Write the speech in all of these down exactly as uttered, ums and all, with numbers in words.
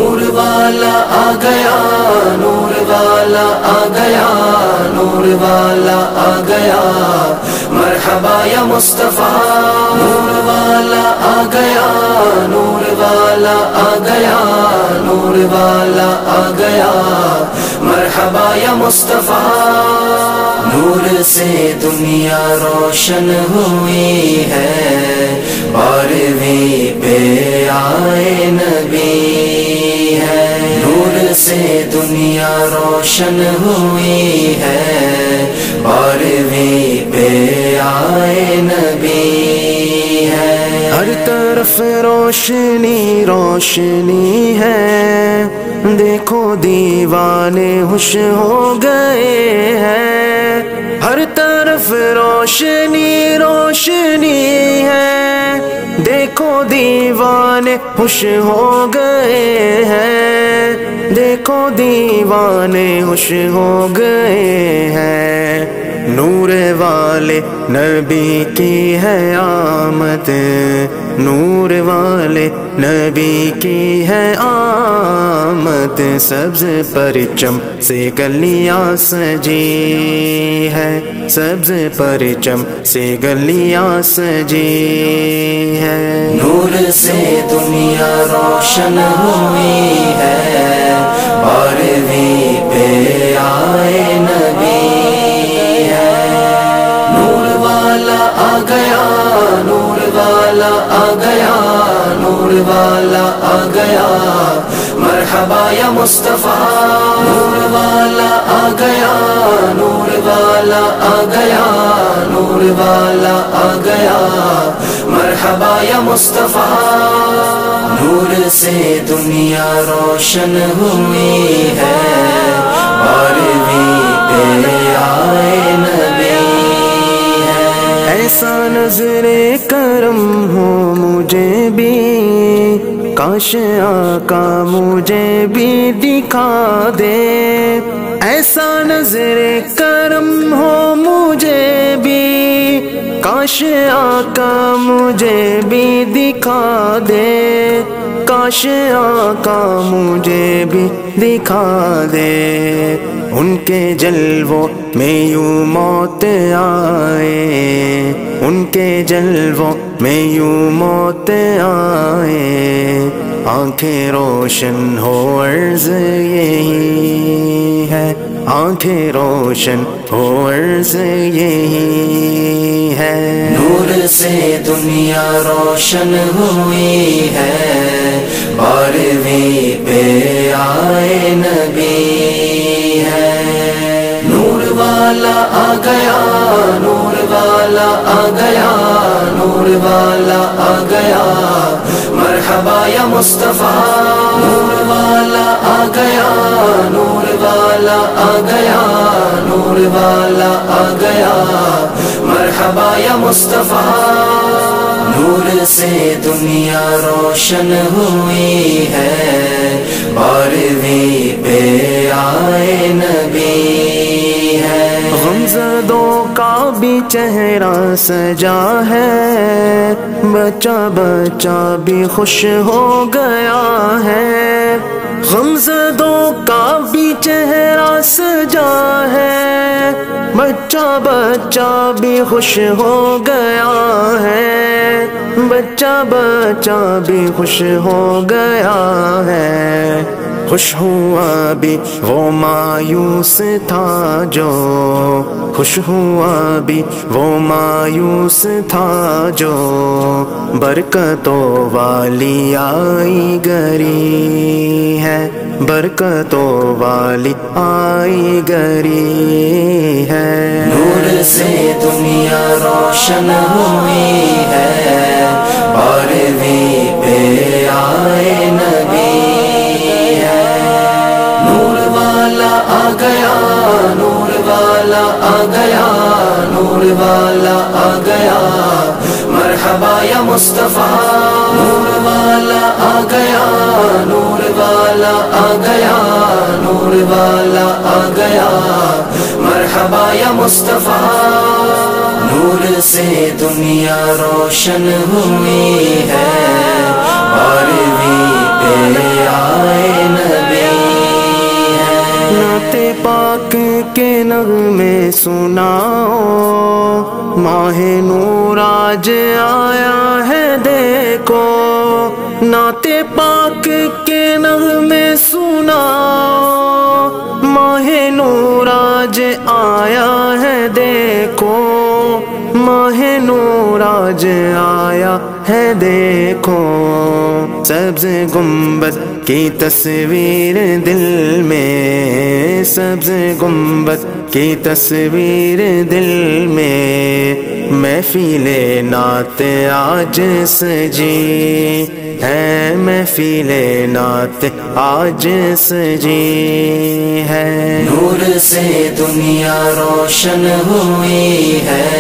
نور والا آ گیا، نور والا آ گیا، نور والا آ گیا، مرحبا یا مصطفیٰ۔ نور والا آ گیا، نور والا آ گیا، نور والا آ گیا، مرحبا یا مصطفیٰ۔ نور سے دنیا روشن ہوئی ہے، بارہویں پہ آئے نبی ہے۔ نور سے دنیا روشن ہوئی ہے، بارہویں پہ آئے نبی ہے۔ ہر طرف روشنی روشنی ہے، دیکھو دیوانے ہوش ہو گئے ہیں۔ ہر طرف روشنی روشنی ہے، دیکھو دیوانے ہوش ہو گئے ہیں، دیکھو دیوانے ہوش ہو گئے ہیں۔ نور والے نبی کی ہے آمد، نور والے نبی کی ہے آمد، سبز پرچم سے گلیاں سجی ہے، سبز پرچم سے گلیاں سجی ہے۔ نور سے دنیا روشن ہوئی ہے، بارہویں پہ آئے نبی ہے۔ نور والا آ گیا، نور والا آ گیا، نور والا آ گیا، مرحبا یا مصطفیٰ۔ نور والا آ گیا، نور والا آ گیا، نور والا آ گیا، مرحبا یا مصطفیٰ۔ نور سے دنیا روشن ہوئی ہے، بارہویں پہ آئے نبی ہے۔ ایسا نظر کرم ہو مجھے بھی، کاش آقا مجھے بھی دکھا دے۔ ایسا نظر کرم ہو مجھے بھی، کاش آقا مجھے بھی دکھا دے، کاش آقا مجھے بھی دکھا دے۔ ان کے جلووں میں یوں موت آئے، ان کے جلووں میں یوں موت آئے، آنکھیں روشن ہو عرض یہی ہے، آنکھیں روشن ہو عرض یہی ہے۔ نور سے دنیا روشن ہوئی ہے، بارہویں پہ آئے نبی ہے۔ نور والا آ گیا، نور والا آ گیا، نور والا آ گیا، مرحبا یا مصطفیٰ۔ نور والا آ گیا، نور والا آ گیا، نور والا آ گیا، مرحبا یا مصطفیٰ۔ نور سے دنیا روشن ہوئی ہے، بارہویں پہ آئے نبی ہے۔ غمزدوں کا بھی چہرہ سجا ہے، بچہ بچہ بھی خوش ہو گیا ہے۔ غمزدوں کا بھی چہرہ سجا ہے، بچہ بچہ بھی خوش ہو گیا ہے، بچہ بچہ بھی خوش ہو گیا ہے۔ خوش ہوا بھی وہ مایوس تھا جو، خوش ہوا بھی وہ مایوس تھا جو، برکتوں والی آئی گری ہے، برکتوں والی آئی گری ہے۔ نور سے دنیا روشن ہوئی ہے، بارہویں پہ آئے نبی ہے۔ نور والا آ گیا، نور والا آ گیا، نور والا آ گیا، مرحبا یا مصطفیٰ۔ نور والا آ گیا، نور والا آ گیا، نور والا آ گیا، مرحبا یا مصطفیٰ۔ نور سے دنیا روشن ہوئی ہے، بارہویں پہ آئے نغمے سناؤ، ماہ نور آج آیا ہے دیکھو، نعت پاک کے نغمے سناؤ، ماہ نور آج آیا ہے دیکھو، ماہ نور آج آیا ہے دیکھو، سبز گنبد کی تصویر دل میں، سبز گنبد کی تصویر دل میں، محفل نعت آج سجی ہے، محفل نعت آج سجی ہے، نور سے دنیا روشن ہوئی ہے،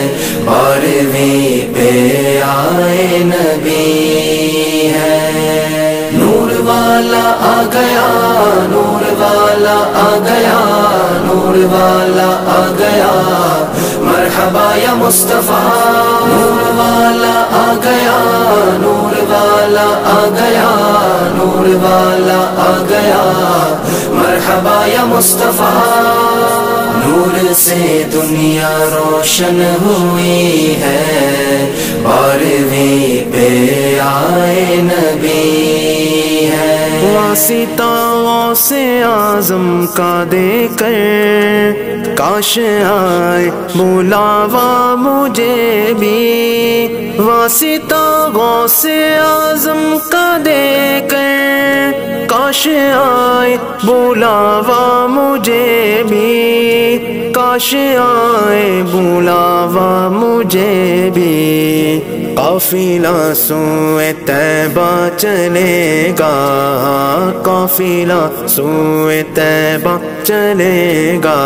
بارہویں پہ آئے نبی ہے، نور والا آ گیا، نور والا آ گیا، نور والا آ گیا، مرحبا یا مصطفیٰ، نور والا آ گیا، نور والا آ گیا، نور والا آ گیا، مرحبا یا مصطفیٰ، نور سے دنیا روشن ہوئی ہے، بارہویں پہ آئے نبی ہے، واسطہ غوث اعظم کا دے کر کاش آئے بلاوا مجھے بھی، واسطہ غوث اعظم کا دے کر کاش آئے بلاوا مجھے بھی، کاش آئے بلاوا مجھے بھی، قافلہ سوئے طیبہ چلے گا، قافلہ سوئے طیبہ چلے گا،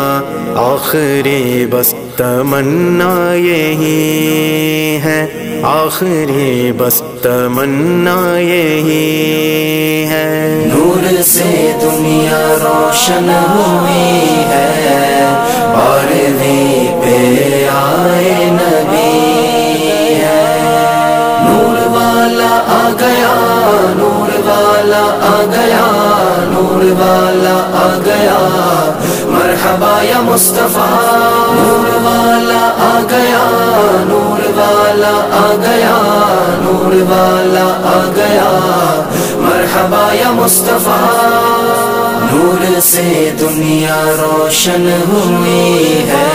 آخری بس تمنا یہی ہے، آخری بس تمنا یہی ہے، نور سے دنیا روشن ہوئی ہے، بارہویں پہ آئے نبی ہے، نور والا آ گیا، نور والا آ گیا، نور والا آ گیا، مرحبا یا مصطفیٰ، نور والا آ گیا، نور والا آ گیا، نور والا آ گیا، مرحبا یا مصطفیٰ، نور سے دنیا روشن ہوئی ہے،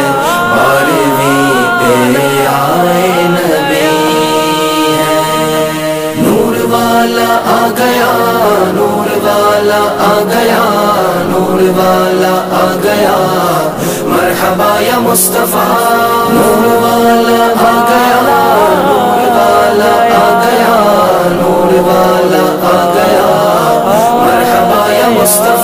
بارہویں پہ آئے نبی ہے، نور والا آ گیا، نور والا آ گیا، نور والا آ گیا، مرحبا یا مصطفیٰ، نور والا آ گیا، نور والا آ گیا، نور والا آ گیا، مرحبا یا مصطفیٰ۔